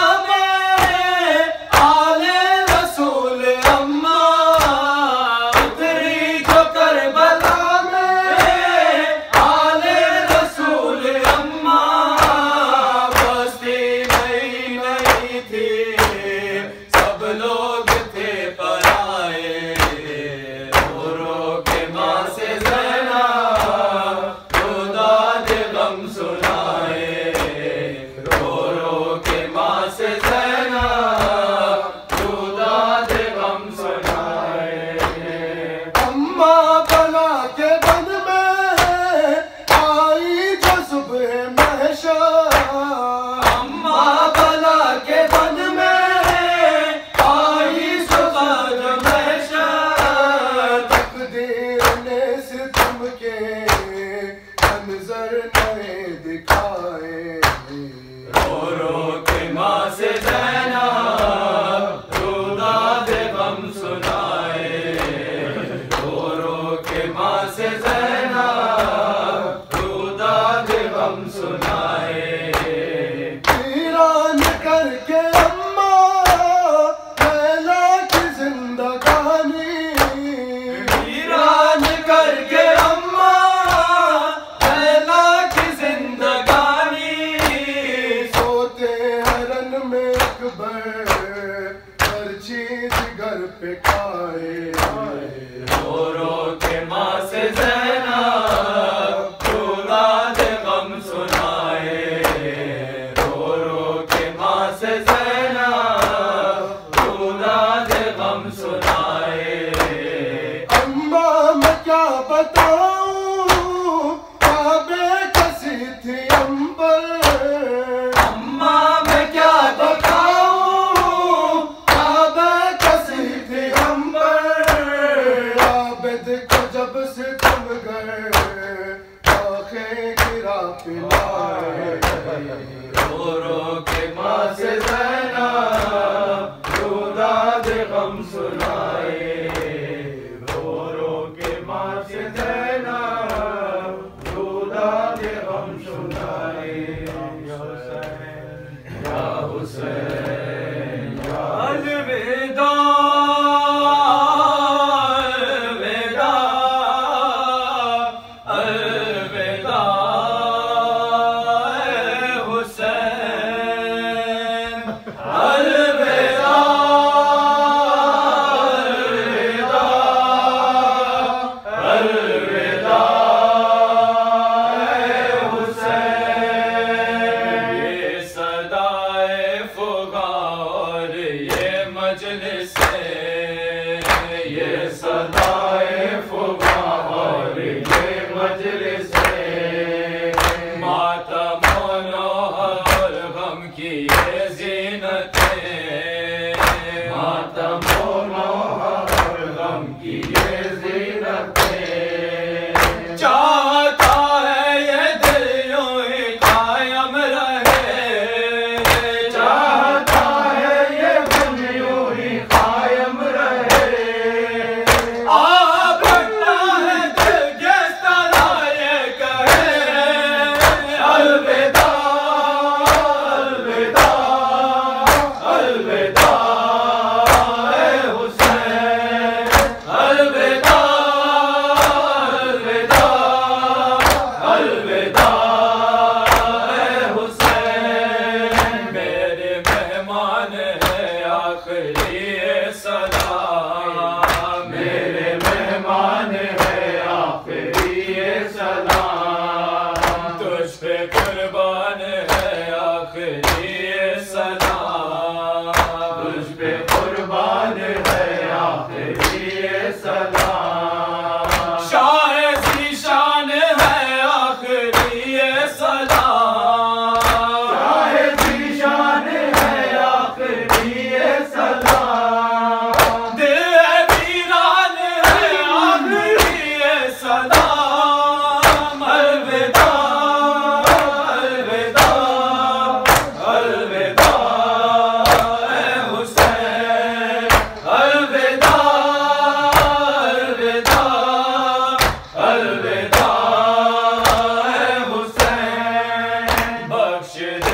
شاہ ذی شان ہے آخری سلام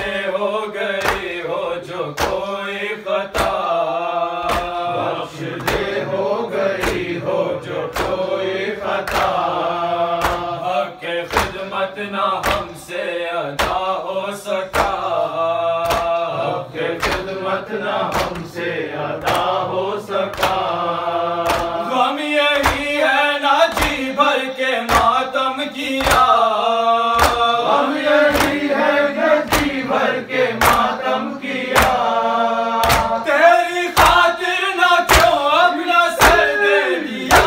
ہو گئی ہو جو کوئی خطا، بخش دے ہو گئی ہو جو کوئی خطا، حق خدمت نہ ہم سے ادا ہو سکا، حق خدمت نہ ہم سے ادا ہو سکا، غم یہی ہے نہ جی بھر کے ماتم کیا، غم یہی ہے نہ جی بھر کے ماتم کیا، تیری خاطر نہ کیوں اپنا سر دے دیا،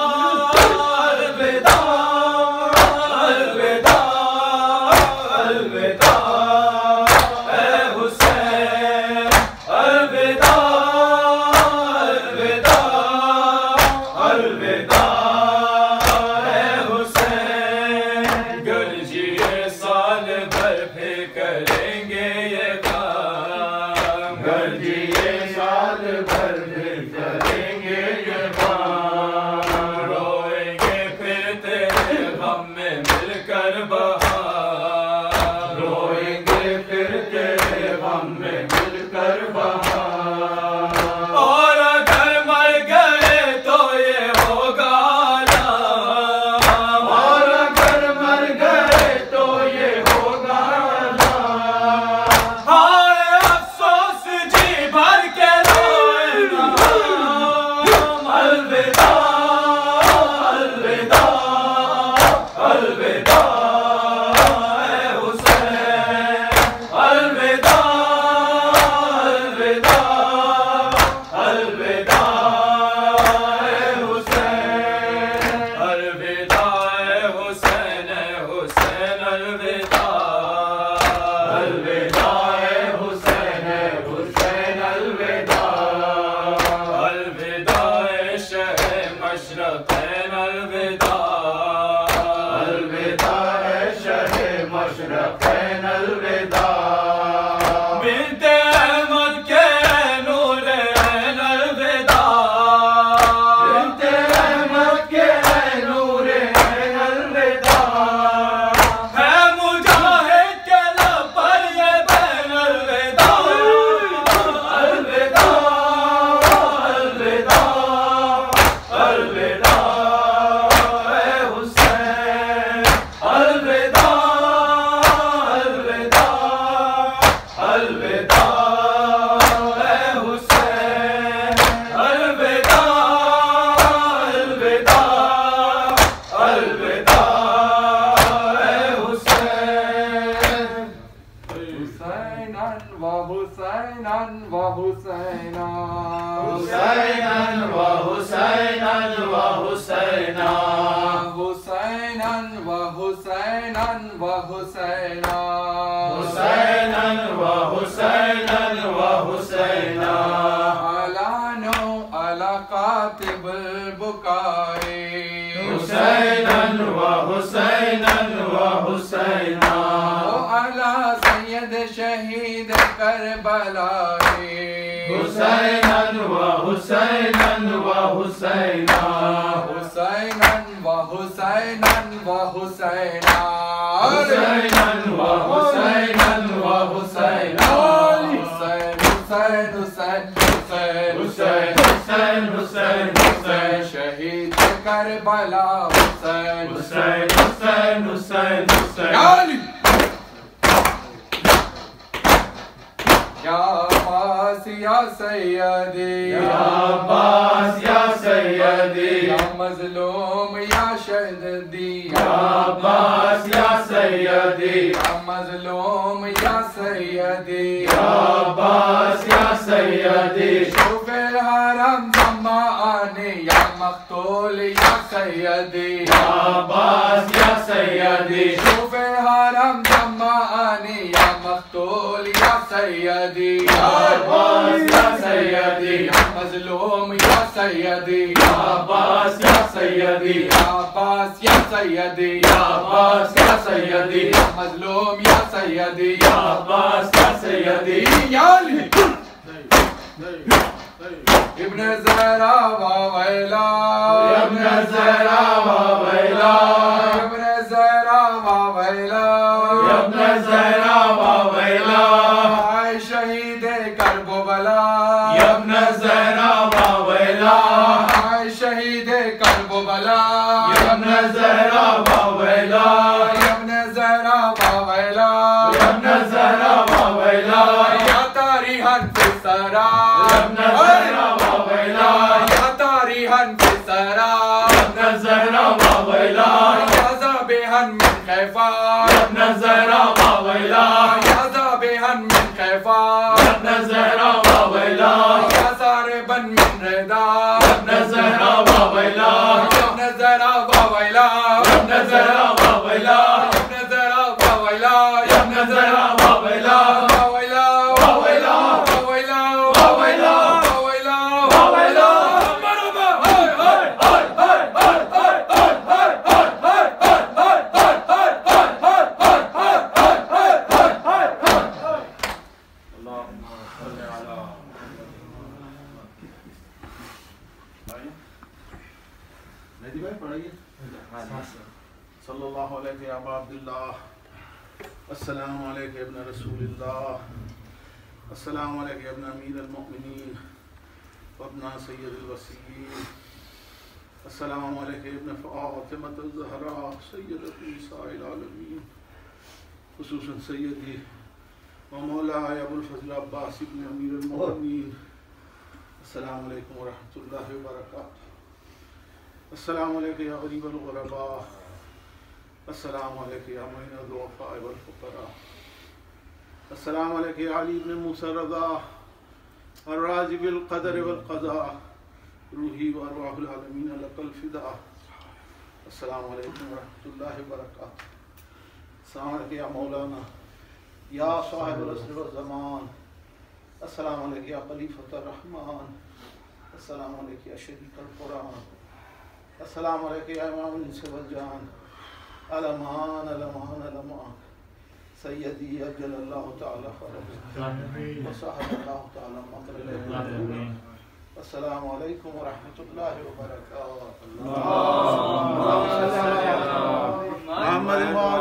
الوداع الوداع الوداع اے حسین، الوداع الوداع الوداع اے حسین، گر جیے سال بھر پھر کریں گے یہ کام، گر جیے سال بھر پھر کریں گے یہ کام، روئیں گے پھر تیرے غم میں مل کر بہار، روئیں گے پھر تیرے غم میں مل کر بہار، اور اگر مر گئے تو یہ ہوگا عذاب، اور اگر مر گئے تو یہ ہوگا عذاب، ہائے افسوس جی بھر کے روئے نا ہم، الوداع الوداع الوداع اے حسین، الوداع الوداع الوداع اے حسین، الوداع اے حسین، اے حسین الوداع، الوداع اے حسین، اے حسین الوداع، الوداع اے شہ مشرقین، الوداع، الوداع اے شہ مشرقین، الوداع، بنت احمد کے نور عین، الوداع، بنت احمد کے نور عین، الوداع، ہے مجاہد کے لب پر یہ بین، الوداع الوداع الوداع الوداع اے حسین، الوداع الوداع الوداع اے حسین، الوداع الوداع الوداع اے حسین، حسینا و حسینا و حسینا، حسیناً و حسیناً و حسینا، حسینا و حسینا و حسینا، حسیناً و حسیناً و حسینا، علانو علی قاتب البکائی، حسیناً و حسیناً و حسینا، علی سید شہید کربلائی، حسیناً و حسیناً و حسینا، حسینا و حسینا و حسینا، حسیناً و حسیناً و حسینا، حسین حسین حسین حسین حسین حسین حسین حسین، شہید کربلا حسین حسین حسین حسین حسین، یا علی، یا عباس یا سیدی، یا عباس یا سیدی، یا مظلوم یا شہیدی، یا عباس یا سیدی، یا مظلوم یا سیدی، یا عباس یا سیدی، شوف الحرم زمانے یا مقتول یا سیدی، یا عباس یا سیدی، شوف الحرم زمانے یا مقتول یا سیدی، یا عباس یا سیدی، یا مظلوم یا سیدی، یا عباس یا سیدی، یا عباس یا سیدی، یا عباس یا سیدی، یا مظلوم یا سیدی، یا عباس یا سیدی، یا علی، ابن زہرا و ویلا، ابن زہرا و ویلا، ابن زہرا و ویلا، ابن زہرا و ویلا، السرى يا ابن الزهراء وويلا يا طارحا في السرى يا ابن الزهراء وويلا يا ذابحا من خيفان يا ابن الزهراء وويلا يا ذابحا من خيفان يا ابن الزهراء وويلا يا ساربا من رضا يا ابن الزهراء وويلا يا ابن الزهراء وويلا يا ابن الزهراء وويلا يا ابن الزهراء وويلا يا ابن الزهراء وويلا وويلا وويلا وويلا وويلا وويلا وويلا مرحبا هاي هاي هاي هاي هاي هاي هاي هاي هاي هاي هاي هاي هاي هاي هاي هاي هاي اللهم صل على مہدی بھائی پڑھائیے صلی اللہ علیہ یا ابا عبداللہ السلام علیکم ابن رسول اللہ السلام علیکم ابن امیر المؤمنین وابن سید الوسیین السلام علیکم ابن فاطمة الزہراء سیدۃ نساء العالمین خصوصاً سیدی ومولاي ابو الفضل عباس ابن امیر المؤمنین السلام علیکم ورحمۃ اللہ وبرکاتہ السلام علیکم یا غریب الغرباء السلام علیکم یا معین الضعفاء والفقراء السلام علیکم یا علی بن موسیٰ رضا الراضی بالقدر والقضاء روحی وارواح العالمین لک الفداء السلام علیکم ورحمۃ اللہ وبرکاتہ السلام علیکم یا مولانا یا صاحب العصر والزمان السلام علیکم یا خلیفۃ الرحمن السلام علیکم یا شریک القرآن السلام علیکم یا امام الانس والجان علمان علمان علمان سیدی اجل اللہ تعالی خرج وصحب اللہ تعالی مقرل السلام علیکم ورحمۃ اللہ وبرکاتہ محمد